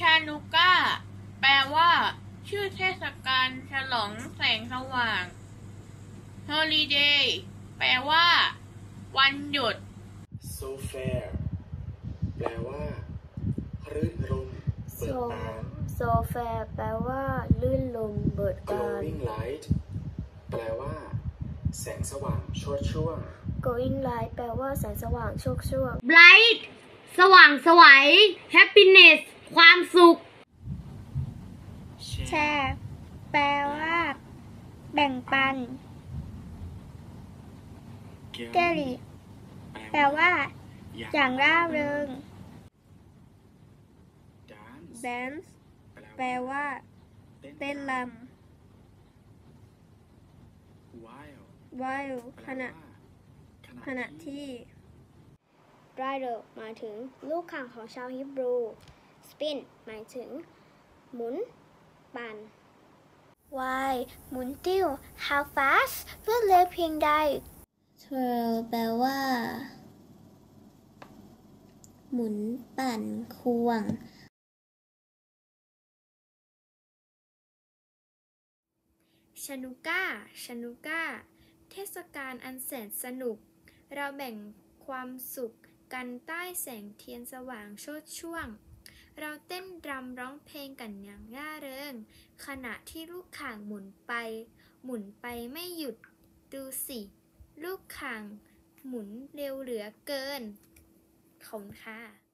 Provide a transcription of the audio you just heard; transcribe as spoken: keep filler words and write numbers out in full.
านูก้าแปลว่าชื่อเทศกาลฉลองแสงสว่าง Holiday แปลว่าวันหยุด So fair แปลว่ารื่นรมย์เบิกบาน So fair แปลว่าลื่นลมเบิกบาน Glowing light แปลว่าแสงสว่างโชติช่วง Going light แปลว่าแสงสว่างโชคช่วง bright สว่างไสว happiness ความสุขแชร์ แปลว่าแบ่งปัน เกลี่ แปลว่าอย่างร่าเริง Dance แปลว่าเต้นรำ While ขณะขณะที่ Rider หมายถึงลูกข่างของชาวฮิบรู Spin หมายถึงหมุนปั่น Why หมุนติ้ว How fast รวดเร็วเพียงใด Twirl แปลว่าหมุนปั่นควงชานูก้าชานูก้าเทศกาลอันแสนสนุกเราแบ่งความสุขกันใต้แสงเทียนสว่างโชติช่วงเราเต้นรำร้องเพลงกันอย่างร่าเริงขณะที่ลูกข่างหมุนไปหมุนไปไม่หยุดดูสิลูกข่างหมุนเร็วเหลือเกินขอบคุณค่ะ